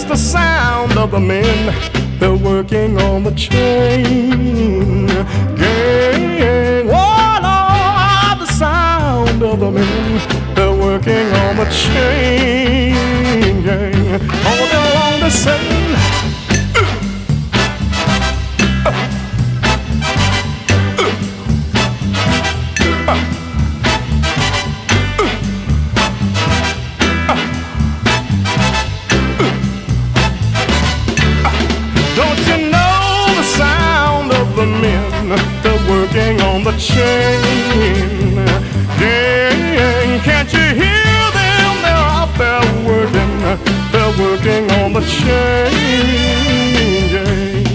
That's the sound of the men. They're working on the chain gang. Oh Lord, the sound of the men. They're working on the chain gang. All day long they're saying, don't you know the sound of the men? They're working on the chain gang. Can't you hear them? They're out there working. They're working on the chain gang.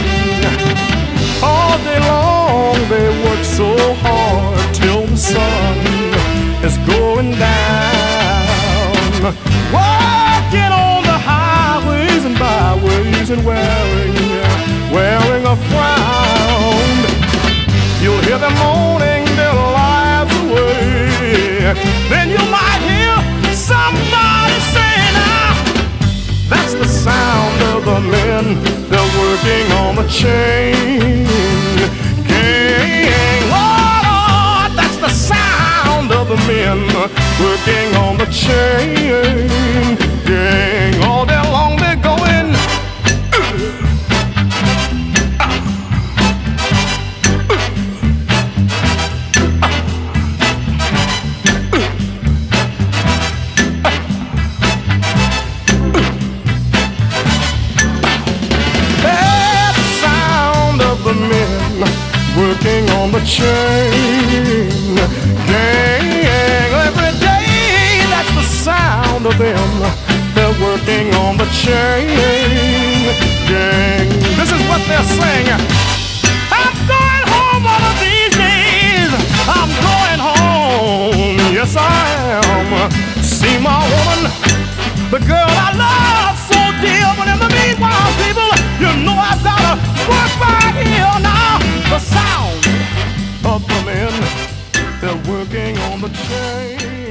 All day long they work so hard till the sun is going down. Working on the highways and byways and wearing a frown. You'll hear them moaning their lives away. Then you might hear somebody saying, ah, that's the sound of the men. They're working on the chain gang. Lord, that's the sound of the men working on the chain gang. All day long they're going. Working on the chain gang. Every day that's the sound of them. They're working on the chain gang. This is what they're saying. I'm going home one of these days. I'm going home. Yes, I am. See my woman, the girl I love so dear. But in the meanwhile, people, you know I've gotta work right here now. The sound of the men, they're working on the chain.